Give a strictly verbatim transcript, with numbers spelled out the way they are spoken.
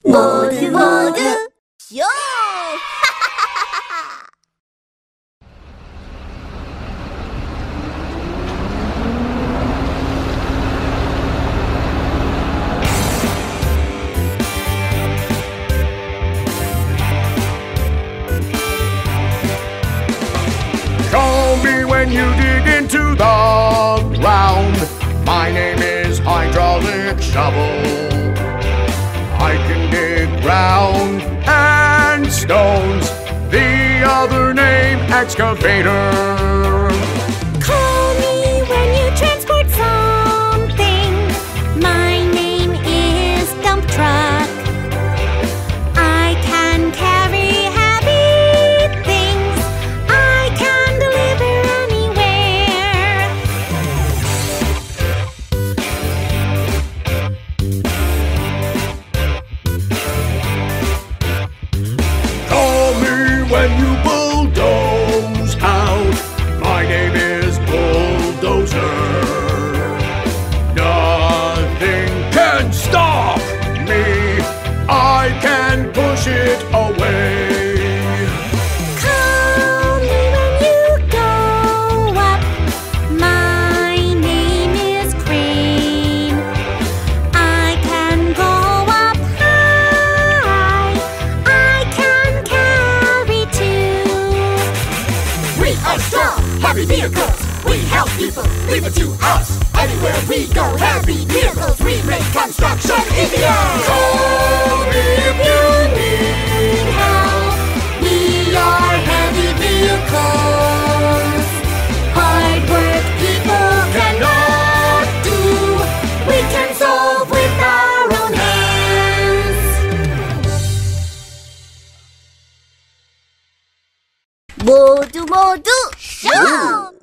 모두 모두 쇼! Call me when you dig into the ground. My name is Hydraulic Shovel. I can dig ground and stones. The other name, excavator. Call me when you transport something. My name is dump truck. I can carry heavy things. I can deliver anywhere. Call me when you bulldoze out. My name is bulldozer. Nothing can stop me. I can push it away. Call me when you go up. My name is Crane. I can go up high. I can carry too. We are strong, heavy vehicles. We help people, leave it to us. Anywhere we go, heavy vehicles. We make construction easier. Call me if you need help. We are heavy vehicles. Hard work people cannot do. We can solve with our own hands. 모두 모두 쇼!